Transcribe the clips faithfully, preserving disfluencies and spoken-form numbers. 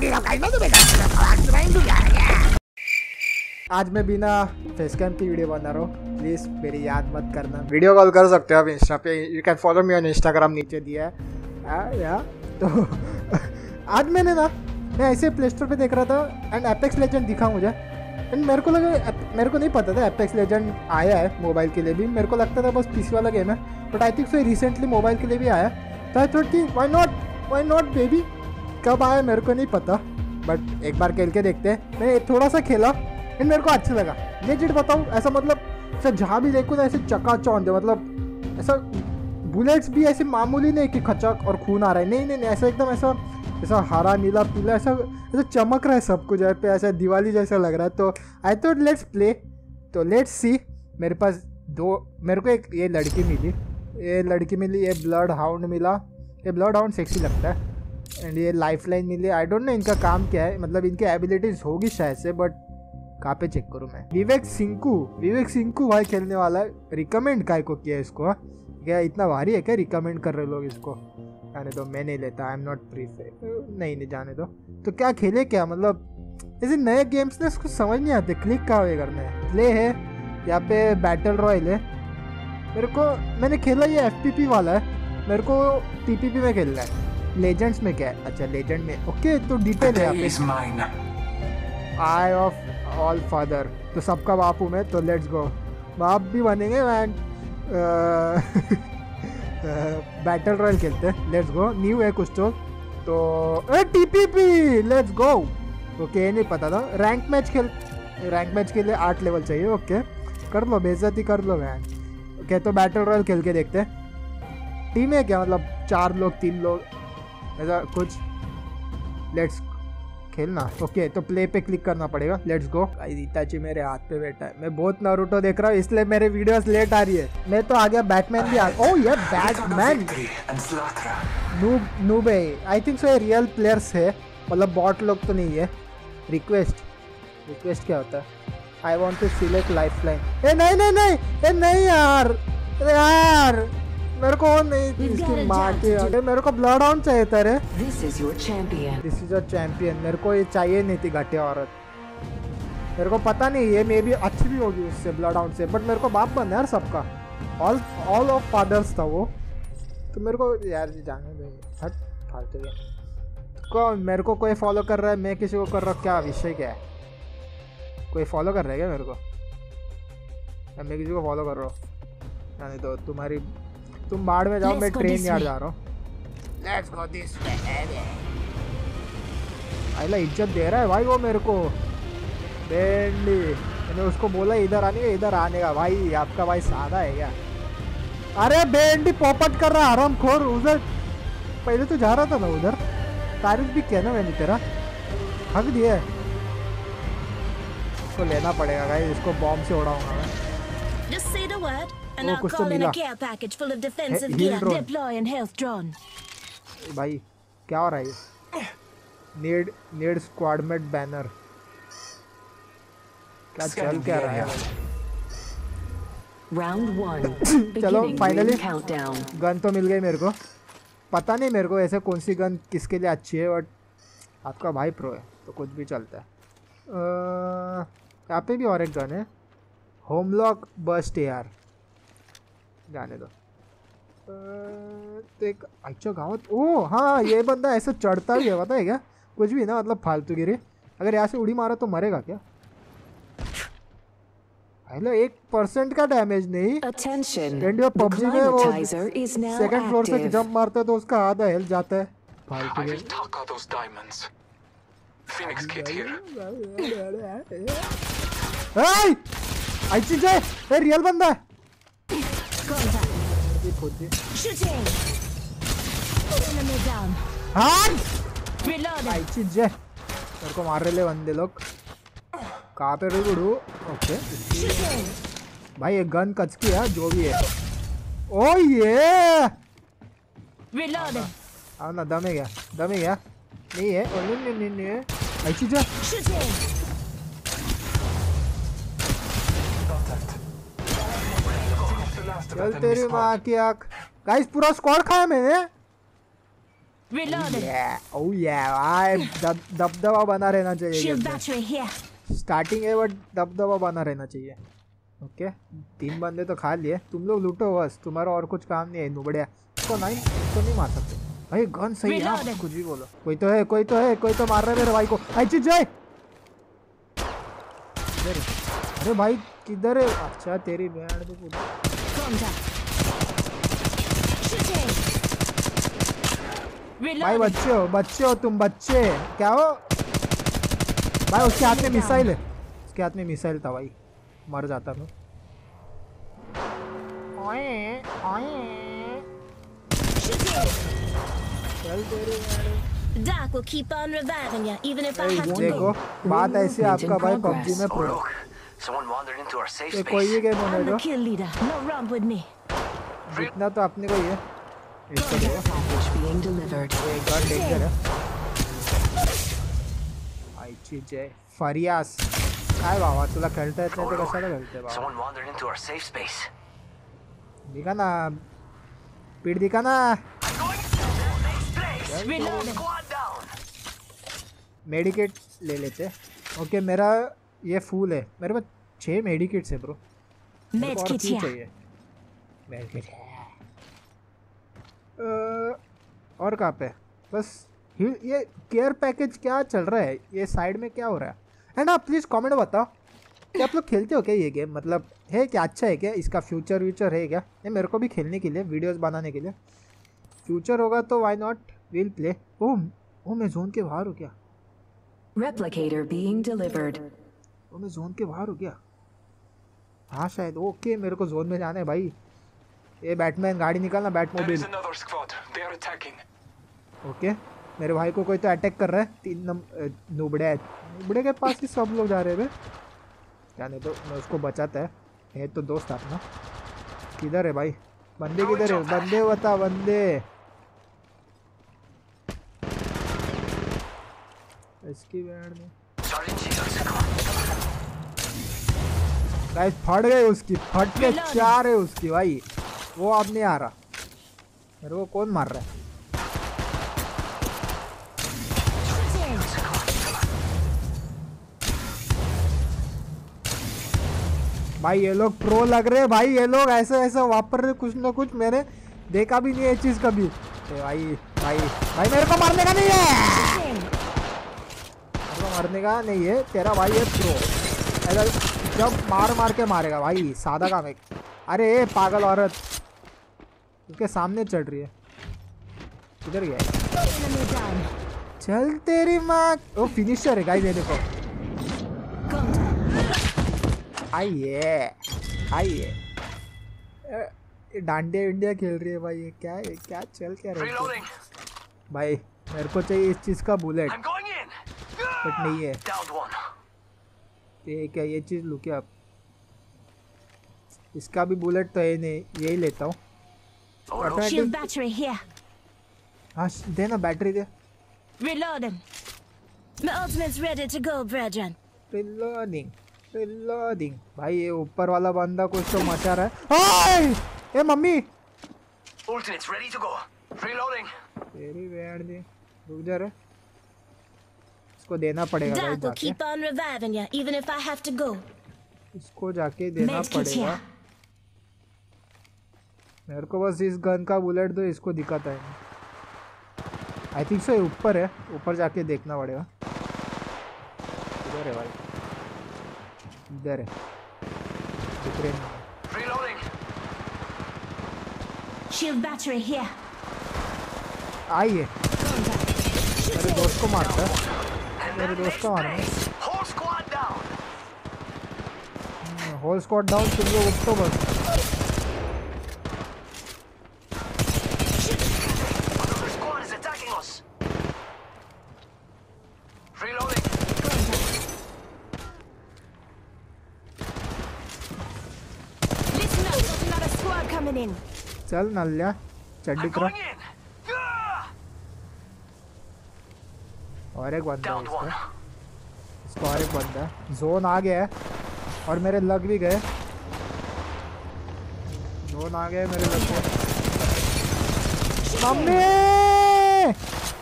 आज मैं बिना फेस कैम की वीडियो बना रहा हूँ, प्लीज मेरी याद मत करना। वीडियो कॉल कर सकते हो आप इंस्टा पे, you can follow me on Instagram, नीचे दिया है आ, या तो आज मैंने ना मैं ऐसे प्ले स्टोर पे देख रहा था एंड एपेक्स लेजेंड दिखा मुझे, एंड मेरे को लगा, मेरे को नहीं पता था एपेक्स लेजेंड आया है मोबाइल के लिए भी। मेरे को लगता था बस पीसी वाला गेम है, but I think so recently mobile के लिए भी आया। तो आई थॉट कि why not why not baby. कब आया मेरे को नहीं पता, बट एक बार खेल के देखते हैं। मैं थोड़ा सा खेला एंड मेरे को अच्छा लगा। लेजिट बताऊँ, ऐसा मतलब ऐसा जहाँ भी देखो ना ऐसे चकाचौंध है, मतलब ऐसा बुलेट्स भी ऐसे मामूली नहीं कि खचक और खून आ रहा है, नहीं नहीं नहीं, ऐसा एकदम ऐसा ऐसा हरा नीला पीला ऐसा ऐसा चमक रहा है सब कुछ पे, ऐसा दिवाली जैसा लग रहा है। तो आई थॉट लेट्स प्ले, तो लेट्स सी। मेरे पास दो, मेरे को एक ये लड़की मिली, ये लड़की मिली, ये ब्लड हाउंड मिला। ये ब्लड हाउंड सेक्सी लगता है, एंड ये लाइफ लाइन मिली। आई डोंट नो इनका काम क्या है, मतलब इनकी एबिलिटीज होगी शायद से, बट कहाँ पे चेक करूँ मैं। विवेक सिंकू, विवेक सिंकू भाई खेलने वाला है। रिकमेंड काय को किया इसको, क्या इतना भारी है क्या रिकमेंड कर रहे लोग इसको? जाने दो, मैं नहीं लेता, आई एम नॉट प्रीफर, नहीं नहीं जाने दो। तो क्या खेले क्या, मतलब ऐसे नए गेम्स ना इसको समझ नहीं आते, क्लिक कहाँ पे करना है। प्ले है यहाँ पे, बैटल रॉयल है। मेरे को मैंने खेला ये एफ पी पी वाला है, मेरे को टी पी पी में खेलना है। लेजेंड्स में क्या है? अच्छा लेजेंड में, ओके। तो डिटेल है यहाँ पे, आई ऑफ ऑल फादर, तो सबका बाप हूँ मैं, तो लेट्स गो। बाप भी बनेंगे मैन। बैटल रॉयल खेलते हैं, लेट्स गो। न्यू है कुछ तो तो टीपीपी, लेट्स गो। ओके, नहीं पता था। रैंक मैच खेल, रैंक मैच के लिए आठ लेवल चाहिए। ओके कर लो, बेइज्जती कर लो मैन। ओके तो बैटल रॉयल खेल के देखते हैं। टीम है क्या, मतलब चार लोग तीन लोग ऐसा कुछ। लेट्स खेलना। ओके तो प्ले पे क्लिक करना पड़ेगा, लेट्स गो। इताची मेरे हाथ पे बैठा है, मैं बहुत नारुतो देख रहा हूँ इसलिए मेरे वीडियोस लेट आ रही है। मैं तो आ गया, बैटमैन भी आ गया। ओह ये बैटमैन नूब नूब है, आई थिंक सो ये रियल प्लेयर्स है, मतलब बॉट लोग तो नहीं है। रिक्वेस्ट, रिक्वेस्ट क्या होता है? I want to select life line. ए नहीं नहीं नहीं, ए नहीं यार, यार मेरे को नहीं, इसकी माँ की, अरे मेरे को ब्लड हाउंड चाहिए था रे। This is your champion, this is your champion. मेरे को ये चाहिए नहीं थी घटिया औरत। मेरे को पता नहीं, ये मे भी अच्छी भी होगी उससे, ब्लड हाउंड से, बट मेरे को बाप बन है यार सबका, ऑल ऑल ऑफ फादर्स था वो। तो मेरे को यार जाने दो, हट फालतू है। कौन मेरे को कोई फॉलो कर रहा है, मैं किसी को कर रहा हूँ, क्या विषय क्या है? कोई फॉलो कर रहा है क्या मेरे को? मैं किसी को फॉलो कर रहा हूँ, जाने दो। तुम्हारी तुम बाढ़ में जाओ, मैं ट्रेन यार्ड जा रहा हूँ। Let's go this way. आइला इज्जत दे रहा है भाई वो मेरे को। बेंडी, मैंने उसको बोला इधर आने का, इधर आने का। भाई आपका भाई सादा है क्या? अरे बेंडी पॉपट कर रहा हरामखोर। उधर पहले तो जा रहा था ना उधर, तारीफ भी किया ना मैंने तेरा, हक दिया। इसको लेना पड़ेगा भाई, इसको बॉम्ब से उड़ाऊंगा मैं। Just say the word and oh, I'll call in a care package full of defensive gear, deploy and health drone. भाई क्या हो रहा है? नीड नीड स्क्वाडमेट बैनर, क्या चल क्या रहा है? Round one. चलो फाइनली गन तो मिल गई मेरे को। पता नहीं मेरे को ऐसे कौन सी गन किसके लिए अच्छी है, बट आपका भाई प्रो है तो कुछ भी चलता है। यहाँ पे भी और एक गन है, होमलॉक बस्ट यार, जाने दो। तो एक अच्छा गाँव, ओह हाँ ये बंदा ऐसा चढ़ता भी है, पता है क्या? कुछ भी ना, मतलब फालतू गिरी। अगर यहाँ से उड़ी मारा तो मरेगा क्या? पहले एक परसेंट का डैमेज नहीं। पबजी में वो सेकंड फ्लोर से जंप मारता है तो उसका आधा हेल्थ जाता है। फालतू गिरी। आई चीज है, ये रियल बंदा है। हाँ आई चीज है, मेरे को मार रहे ले बंदे लोग। कहाँ पे रुकू? ओके भाई ये गन कच की है जो भी है। ओ ये आओ ना, दम है क्या? दम है क्या? नहीं है, नहीं नहीं नहीं नहीं है। आई चीज है, चल तेरी माँ की आँख। गाइस पूरा स्क्वाड खाया मैंने, Reloading. ओह या भाई दब दबदबा बना रहना चाहिए Shield battery here. स्टार्टिंग है बट दबदबा बना रहना चाहिए। ओके तीन बंदे तो खा लिए, तुम लोग लूटो बस, तुम्हारा और कुछ काम नहीं है नुबड़िया। इसको नहीं इसको नहीं मार सकते भाई, गन सही है ना, कुछ भी बोलो। कोई तो है कोई तो है कोई तो मार रहा है मेरे भाई को। आई चीज जाए। अरे भाई किधर है? अच्छा तेरी बैंड तो भाई बच्चे हो बच्चे हो तुम बच्चे क्या हो भाई? उसके हाथ में मिसाइल है, उसके हाथ में मिसाइल था भाई, मर जाता मैं। ओए ओए चल तेरे Doc will keep on reviving you, even if I have to देखो go. बात ऐसी आपका भाई पबजी में pro. Someone wandered into our safe ये space. कोई भी गेम होने I'm दो, the kill leader. No wrong with me. जितना तो अपने को ही है। इसको देखो Package being delivered. एक बार डेंजर है। आई चीज है फरियास काय बाबा तुला खेळता येत नाही तर कशाला खेळते बाबा? Someone wandered into our safe space. दिखा ना पीठ दिखा ना। Reloading. Squad down. मेडिकेट ले लेते। ओके मेरा ये फूल है, मेरे पास छः मेडिकेट्स है ब्रो। Med और kit क्यों here. चाहिए मेडिकेट? और कहाँ पे? बस ये केयर पैकेज क्या चल रहा है? ये साइड में क्या हो रहा है? एंड आप प्लीज़ कमेंट बताओ कि आप लोग खेलते हो क्या ये गेम? मतलब है क्या, अच्छा है क्या, इसका फ्यूचर व्यूचर है क्या? ये मेरे को भी खेलने के लिए, वीडियोस बनाने के लिए फ्यूचर होगा तो why not will play. Oh oh मैं जोन के बाहर हूँ क्या? Replicator being delivered. ओह मैं जोन के बाहर हूँ क्या? हाँ शायद। ओके मेरे को जोन में जाना है भाई। ये बैटमैन गाड़ी निकालना, बैटमोबिल। ओके मेरे भाई को कोई तो अटैक कर रहा है। तीन नंबर नुबड़े है, नुबड़े के पास ही सब लोग जा रहे हैं क्या? नहीं तो मैं उसको बचाता है, है तो दोस्त अपना। किधर है भाई बंदे? किधर है बंदे? बता बंदे। इसकी बैंड में गाइस फट गए उसकी, फट के चार है उसकी भाई। वो अब नहीं आ रहा। मेरे को कौन मार रहा है? भाई ये लोग प्रो लग रहे हैं भाई, ये लोग ऐसे ऐसे वापर रहे कुछ ना कुछ, मैंने देखा भी नहीं ये चीज कभी। भाई भाई भाई मेरे को मारने का नहीं है, मेरे को मारने का नहीं है। तेरा भाई है प्रो, ऐसा जब मार मार के मारेगा भाई, सादा काम है। अरे पागल औरत उसके सामने चढ़ रही है, किधर गया? चल तेरी माँ। वो फिनिशर है गाइस, ये देखो। आइए आइए डांडिया इंडिया खेल रही है भाई। ये क्या है, क्या चल क्या रहा है भाई? मेरे को चाहिए इस चीज़ का बुलेट, बट नहीं है। ये क्या, ये चीज़ लूँ क्या? इसका भी बुलेट तो है नहीं, यही लेता हूँ। Shield battery here. हाँ दे ना बैटरी दे। Reloading. My ultimate's ready to go, brethren. Reloading reloading. भाई ये ऊपर वाला बंदा कुछ तो मचा रहा है। ए mummy Ultimate's ready to go. Reloading. तेरी बैंड दी, रुक जा रे। इसको देना पड़ेगा गाइस Doc will जाके, keep on reviving you, even if I have to go. इसको जाके देना Med kit पड़ेगा। here. मेरे को बस इस गन का बुलेट दो, इसको दिखाता है। आई थिंक सो ऊपर है, ऊपर जाके देखना पड़ेगा। इधर है भाई, इधर है, दिख रहे नहीं। Reloading. Shield battery here. आइए मेरे दोस्त को मारता है, मेरे दोस्त को मारना है। Whole squad down. Whole squad down, तुम लोग उठ तो बस। Another squad is attacking us. Reloading. Listen up, there's another squad coming in. चल नल्या चड्डी I'm करा। going in. Ah! और एक बंदा है Downed one. इसका, इसको और एक बंदा है। जोन आ गया है और मेरे लग भी गए, जोन आ गए मेरे लग गए। मम्मी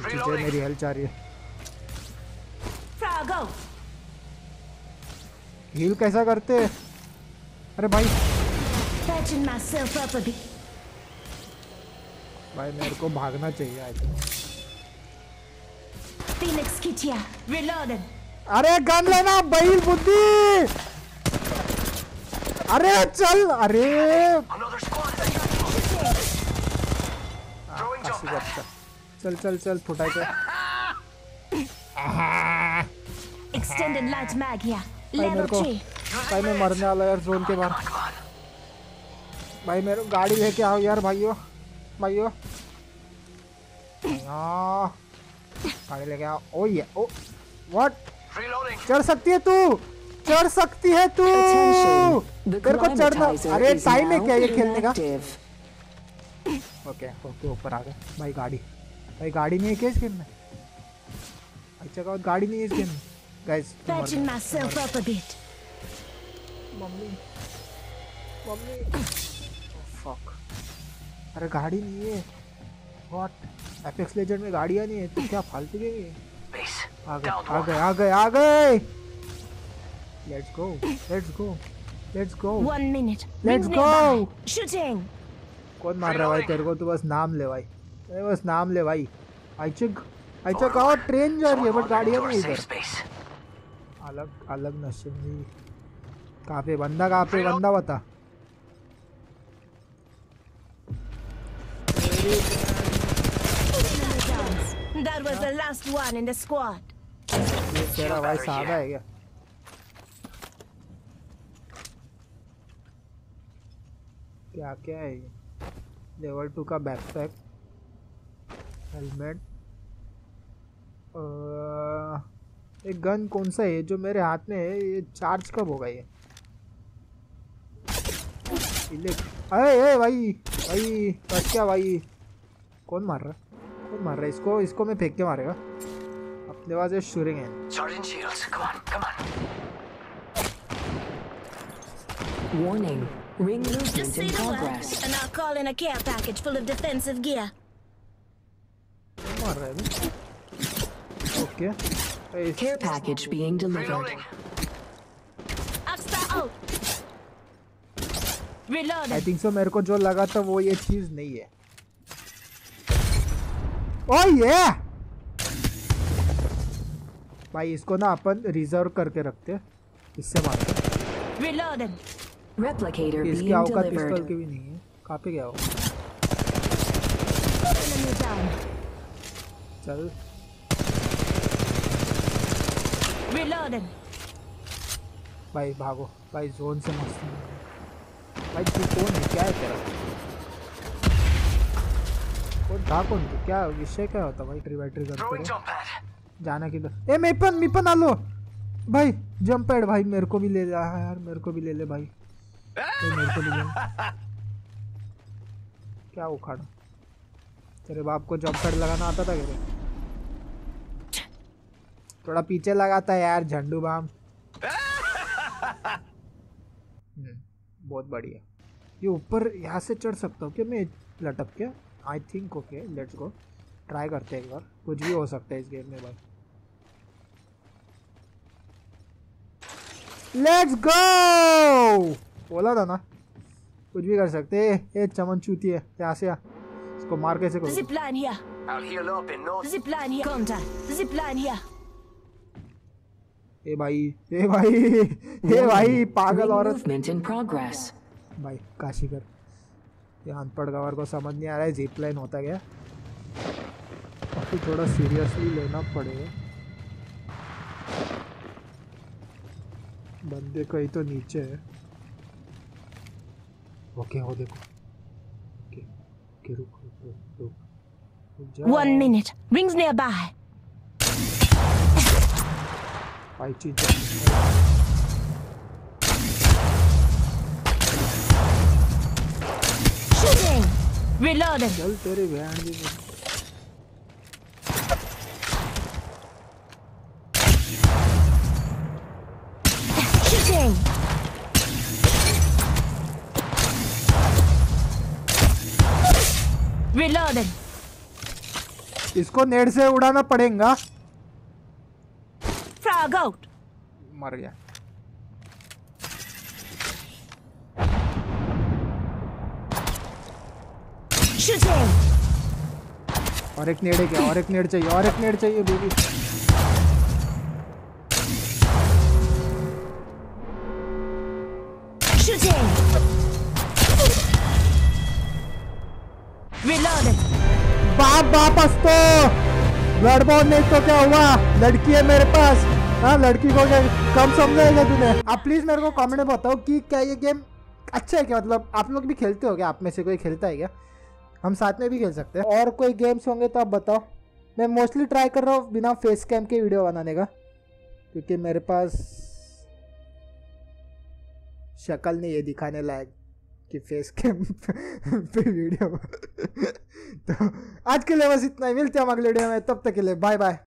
चीजें मेरी हेल्थ चाह रही है। Frog, go. हील कैसा करते? अरे भाई Patching myself up a bit. भाई मेरे को भागना चाहिए I think. Phoenix kit here. Reloading. अरे गन लेना बैल बुद्धि। अरे चल अरे Another squad is attacking us. Throwing jump Kashi pad. करता। चल चल चल फुटाई के Extended light mag here. भाई मेरे Level को three. भाई मैं मरने वाला यार जोन के बाहर। Come on. भाई मेरे को गाड़ी लेके आओ यार भाइयों भाइयों यार, गाड़ी लेके आओ। ओ ये ओ व्हाट Reloading. चढ़ सकती है तू चढ़ सकती है तू Attention. The मेरे को चढ़ना climatizer अरे is टाइम है now क्या ये खेलने का? inactive. ओके ओके ऊपर आ गए भाई। गाड़ी भाई गाड़ी नहीं है क्या इस गेम में? अच्छा का गाड़ी नहीं है इस गेम में guys. Patching myself up a bit. Mummy mummy fuck अरे गाड़ी नहीं है। व्हाट एपेक्स लेजेंड में गाड़ियां नहीं है तो क्या फालतू गेम है? Base. आ गए Down आ one. गए आ गए आ गए। Let's go let's go let's go. One minute. Let's Rings go. nearby. Shooting. कौन मार रहा है भाई तेरे को? तू बस नाम ले भाई अरे बस नाम ले भाई। आइचक आइचक आओ ट्रेन जा रही है बट गाड़ियां नहीं Safe इधर। space. अलग अलग नशे में। कहाँ पे बंदा कहाँ पे बंदा बता। That was the last one in the squad. ये तेरा भाई सादा है क्या? क्या क्या है ये? लेवल टू का बैकपैक हेलमेट एक गन कौन सा है जो मेरे हाथ में है? ये चार्ज कब होगा ये? अरे ए भाई भाई बस क्या भाई? कौन मार रहा है कौन मार रहा है इसको? इसको मैं फेंक के मारेगा अपने पास ये शूटिंग है। Charging shields. Come on, come on. Warning. Ring Just movement see in the progress. word, and I'll call in a care package full of defensive gear. कौन मार रहा है अभी? ओके ए, Care package being delivered. Reloading. Oxford out. I Reloading. Think so मेरे को जो लगा था वो ये चीज नहीं है। ओह ये भाई इसको ना अपन रिजर्व करके रखते हैं, इससे मारते हैं। Reloading. Replicator इसकी being औकात पिस्तौल delivered. की भी नहीं है। कहाँ पे गया वो? Enemy down. चल Reloading. भाई भागो भाई जोन से मस्त भाई। तू कौन है? क्या है तेरा? कौन था कौन तू? क्या विषय क्या होता भाई? ट्री बैटरी करते Throwing रहो। jump pad. जाना किधर? ए मेपन मेपन आ लो भाई। जंप पैड भाई मेरे को भी ले ले यार, मेरे को भी ले ले भाई। ए, मेरे को भी ले ले। क्या उखाड़ा? तेरे बाप को जंप पैड लगाना आता था क्या? थोड़ा पीछे लगाता है यार झंडू बाम। हम्म, बहुत बढ़िया। ये ऊपर यहाँ से चढ़ सकता हूँ क्या मैं लटक के? I think okay let's go try करते हैं एक बार। कुछ भी हो सकता है इस गेम में भाई। लेट्स गो बोला था ना कुछ भी कर सकते हैं। ये चमन चूती है यहाँ से आ। इसको मार कैसे करो? Zip line here. I'll heal up in no. Zip line here. Contact. Zip line here. ए भाई ए भाई ए भाई पागल Ring औरत। movement in progress. भाई काशीकर ये अनपढ़ गवर को समझ नहीं आ रहा है जिप लाइन होता क्या। तो थोड़ा सीरियसली लेना पड़ेगा। बंदे कहीं तो नीचे है। ओके हो देखो। ओके ओके रुक रुक रुक रुक रुक जाओ। One minute. Rings nearby. भाई चीज Shooting. Reloading. चल तेरे बहन भी नहीं। Shooting. Reloading. इसको नेट से उड़ाना पड़ेगा। Frag out. मर गया। Shooting. और एक नेड़ क्या, और एक नेड़ चाहिए, और एक नेड़ चाहिए बेबी। Shooting. Reloading. बाप बाप हंसतो ब्लडबॉर्न नहीं तो क्या हुआ, लड़की है मेरे पास। हाँ लड़की को क्या कम समझेगा तूने। आप प्लीज मेरे को कमेंट में बताओ कि क्या ये गेम अच्छा है क्या, मतलब आप लोग भी खेलते हो क्या, आप में से कोई खेलता है क्या, हम साथ में भी खेल सकते हैं। और कोई गेम्स होंगे तो आप बताओ। मैं मोस्टली ट्राई कर रहा हूँ बिना फेस कैम के वीडियो बनाने का, क्योंकि मेरे पास शक्ल नहीं है दिखाने लायक कि फेस कैम पे वीडियो। तो आज के लिए बस इतना ही, मिलते हैं हम अगले वीडियो में, तब तक के लिए बाय बाय।